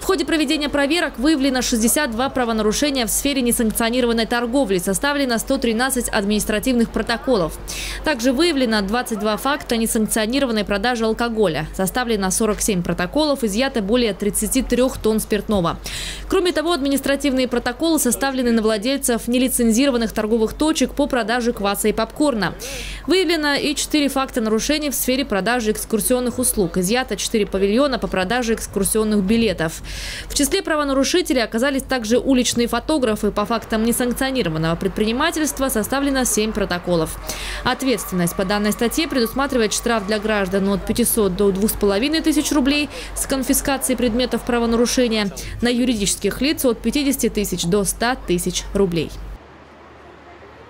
ходе проведения проверок выявлено 62 правонарушения в сфере несанкционированной торговли, составлено 113 административных протоколов. Также выявлено 22 факта несанкционированной продажи алкоголя, составлено 47 протоколов, изъято более 33 тонн спиртного. Кроме того, административные протоколы составлены на владельцев нелицензированных торговых точек по продаже кваса и попкорна. Выявлено и 4 факта нарушений в сфере продажи экскурсионных услуг. Изъято 4 павильона по продаже экскурсионных билетов. В числе правонарушителей оказались также уличные фотографы. По фактам несанкционированного предпринимательства составлено 7 протоколов. Ответственность по данной статье предусматривает штраф для граждан от 500 до 2500 рублей с конфискацией предметов правонарушения, на юридических лиц от 50 тысяч до 100 тысяч рублей.